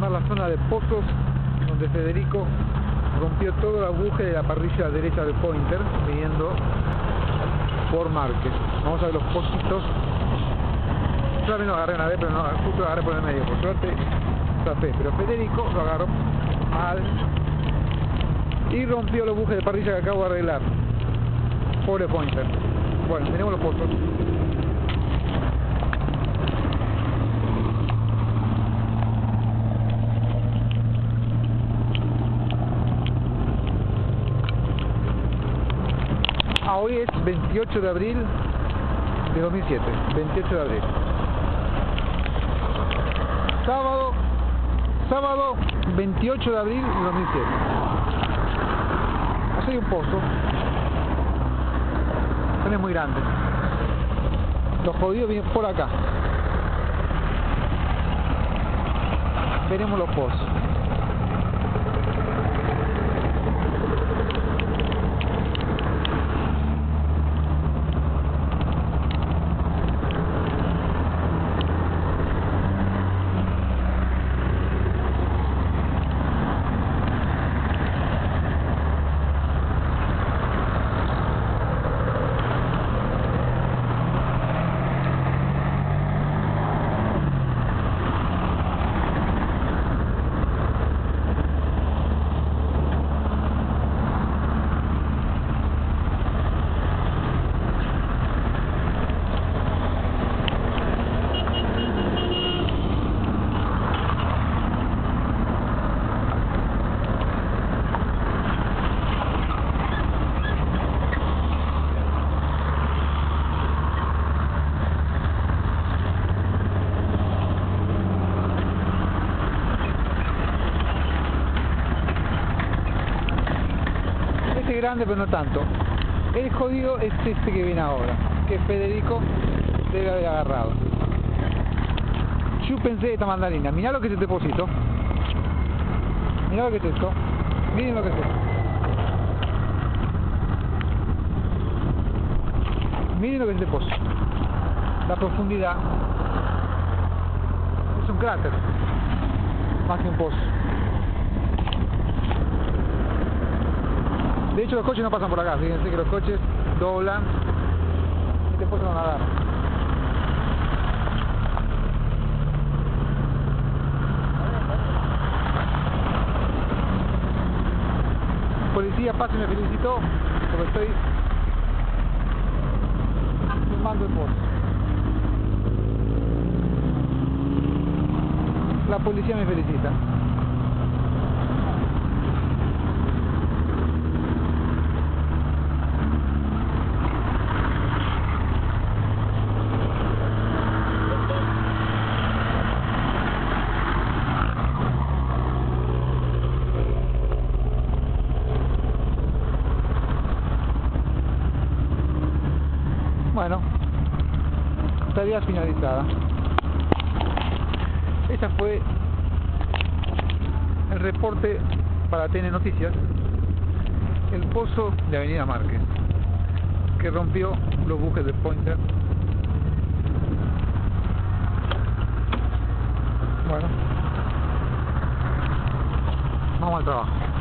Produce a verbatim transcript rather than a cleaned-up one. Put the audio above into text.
filmar la zona de pozos donde Federico rompió todo el buje de la parrilla derecha del Pointer viniendo por Márquez. Vamos a ver los pozitos. Yo también lo agarré una vez, pero no, justo lo agarré por el medio, por suerte zafé, pero Federico lo agarró mal y rompió los bujes de parrilla que acabo de arreglar. Pobre Pointer. Bueno, tenemos los pozos. Ah, hoy es veintiocho de abril de dos mil siete, veintiocho de abril. Sábado, sábado veintiocho de abril de dos mil siete. Así hay un pozo. No es muy grande. Los jodidos vienen por acá. Veremos los pozos. Grande, pero no tanto. El jodido es este que viene ahora, que Federico debe haber agarrado. Chúpense esta mandarina. Mirá lo que es este pocito. Mirá lo que es esto. Miren lo que es esto. Miren lo que es este pozo. La profundidad. Es un cráter. Más que un pozo. De hecho los coches no pasan por acá, fíjense que los coches doblan y después se van a dar. Policía, pase, me felicitó porque estoy filmando el pozo. La policía me felicita. Bueno, tarea finalizada. Ese fue el reporte para T N Noticias. El pozo de Avenida Márquez, que rompió los bujes de Pointer. Bueno, vamos al trabajo.